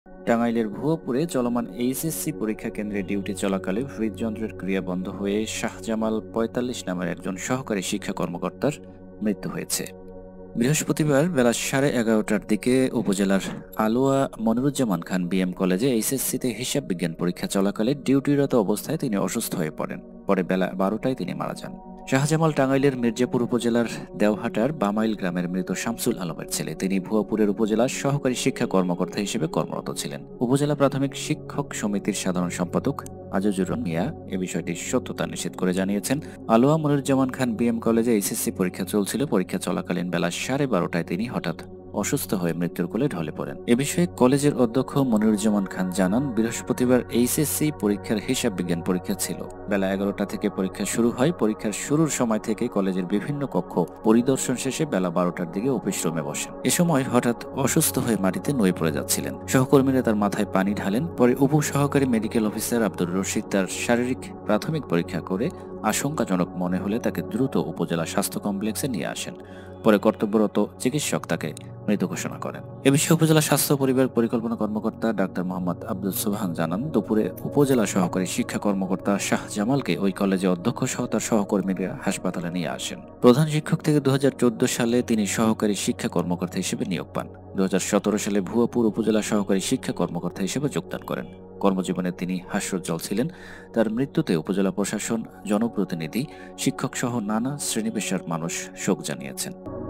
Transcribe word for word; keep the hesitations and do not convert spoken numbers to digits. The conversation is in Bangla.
টাঙ্গাইলের ভুয়াপুরে চলমান এইচএসসি পরীক্ষা কেন্দ্রে ডিউটি চলাকালে হৃদযন্ত্রের ক্রিয়া বন্ধ হয়ে শাহজামাল পঁয়তাল্লিশ নামের একজন সহকারী শিক্ষা কর্মকর্তার মৃত্যু হয়েছে। বৃহস্পতিবার বেলা সাড়ে এগারোটার দিকে উপজেলার আলোয়া মনিরুজ্জামান খান বিএম কলেজে এইচএসসিতে হিসাব বিজ্ঞান পরীক্ষা চলাকালে ডিউটিরত অবস্থায় তিনি অসুস্থ হয়ে পড়েন। পরে বেলা বারোটায় তিনি মারা যান। শাহজামাল টাঙ্গাইলের মির্জাপুর উপজেলার দেওহাটার বামাইল গ্রামের মৃত শামসুল আলমের ছেলে। তিনি ভুয়াপুরের উপজেলার সহকারী শিক্ষা কর্মকর্তা হিসেবে কর্মরত ছিলেন। উপজেলা প্রাথমিক শিক্ষক সমিতির সাধারণ সম্পাদক আজিজুর মিয়া এ বিষয়টির সত্যতা নিশ্চিত করে জানিয়েছেন, আলোয়া মনিরুজ্জামান খান বিএম কলেজে এইচএসসি পরীক্ষা চলছিল। পরীক্ষা চলাকালীন বেলা সাড়ে বারোটায় তিনি হঠাৎ অসুস্থ হয়ে মৃত্যুর কোলে ঢলে পড়েন। এ বিষয়ে কলেজের অধ্যক্ষ মনিরুজ্জামান খান জানান, বৃহস্পতিবার এইচএসসি পরীক্ষার হিসাব বিজ্ঞান পরীক্ষা ছিল। বেলা এগারোটা থেকে পরীক্ষা শুরু হয়। পরীক্ষার শুরুর সময় থেকে কলেজের বিভিন্ন কক্ষ পরিদর্শন শেষে বেলা বারোটার দিকে অফিস রুমে বসেন। এ সময় হঠাৎ অসুস্থ হয়ে মাটিতে নুয়ে পড়ে যাচ্ছিলেন। সহকর্মীরা তার মাথায় পানি ঢালেন। পরে উপ সহকারী মেডিকেল অফিসার আব্দুর রশিদ তার শারীরিক প্রাথমিক পরীক্ষা করে আশঙ্কাজনক মনে হলে তাকে দ্রুত উপজেলা স্বাস্থ্য কমপ্লেক্সে নিয়ে আসেন। পরে কর্তব্যরত চিকিৎসক তাকে মৃত ঘোষণা করেন। এ বিষয়ে উপজেলা স্বাস্থ্য পরিবার পরিকল্পনা কর্মকর্তা ডাক্তার মোহাম্মদ আব্দুল সুবহান জানান, দুপুরে উপজেলা সহকারী শিক্ষা কর্মকর্তা শাহ জামালকে ওই কলেজে অধ্যক্ষ সহ তার সহকর্মীরা হাসপাতালে নিয়ে আসেন। প্রধান শিক্ষক থেকে দু হাজার চোদ্দ সালে তিনি সহকারী শিক্ষা কর্মকর্তা হিসেবে নিয়োগ পান। দু হাজার সতেরো সালে ভুয়াপুর উপজেলা সহকারী শিক্ষা কর্মকর্তা হিসেবে যোগদান করেন। কর্মজীবনে তিনি হাস্যোজ্জ্বল ছিলেন। তার মৃত্যুতে উপজেলা প্রশাসন, জনপ্রতিনিধি, শিক্ষক সহ নানা শ্রেণী পেশার মানুষ শোক জানিয়েছেন।